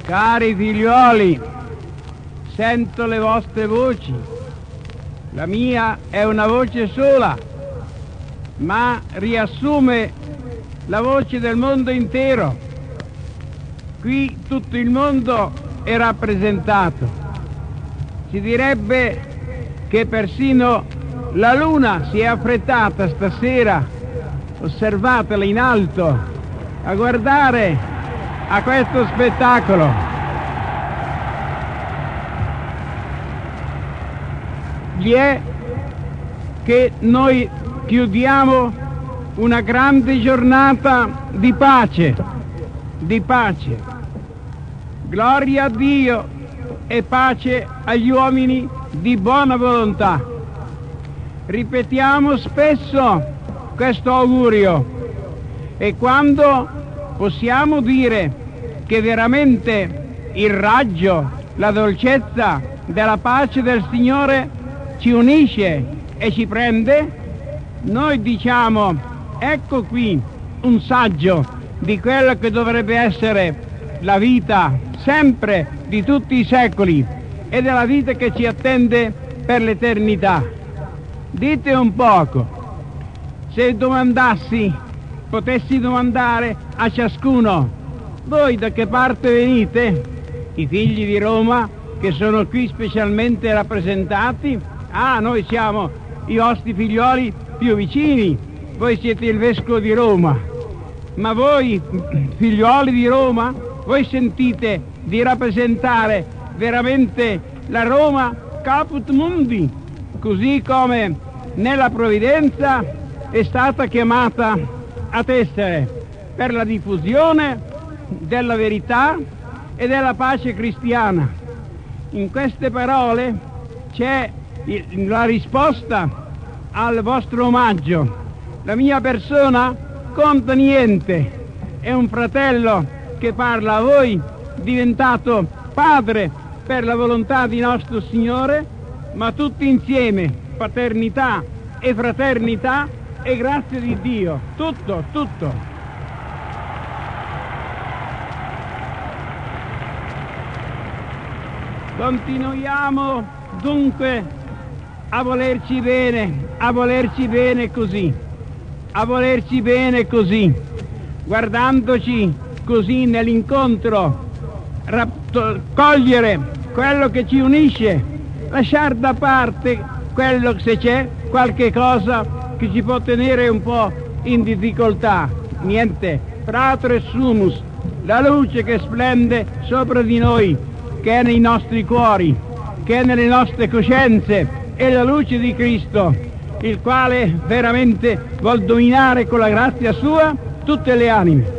Cari figliuoli, sento le vostre voci. La mia è una voce sola, ma riassume la voce del mondo intero. Qui tutto il mondo è rappresentato. Si direbbe che persino la luna si è affrettata stasera, osservatela in alto, a guardare a questo spettacolo. Gli è che noi chiudiamo una grande giornata di pace, gloria a Dio e pace agli uomini di buona volontà. Ripetiamo spesso questo augurio e quando possiamo dire che veramente il raggio, la dolcezza della pace del Signore ci unisce e ci prende, noi diciamo: ecco qui un saggio di quello che dovrebbe essere la vita sempre di tutti i secoli e della vita che ci attende per l'eternità. Dite un poco, se potessi domandare a ciascuno: voi da che parte venite? I figli di Roma che sono qui specialmente rappresentati? Ah, noi siamo i vostri figlioli più vicini, voi siete il vescovo di Roma. Ma voi, figlioli di Roma, voi sentite di rappresentare veramente la Roma caput mundi, così come nella provvidenza è stata chiamata a tessere per la diffusione della verità e della pace cristiana. In queste parole c'è la risposta al vostro omaggio. La mia persona conta niente, è un fratello che parla a voi, diventato padre per la volontà di nostro Signore, ma tutti insieme, paternità e fraternità e grazia di Dio, tutto. Continuiamo dunque a volerci bene così, guardandoci così nell'incontro, cogliere quello che ci unisce, lasciar da parte quello, se c'è qualche cosa che ci può tenere un po' in difficoltà. Niente, fratres sumus, la luce che splende sopra di noi, che è nei nostri cuori, che è nelle nostre coscienze, è la luce di Cristo, il quale veramente vuol dominare con la grazia sua tutte le anime.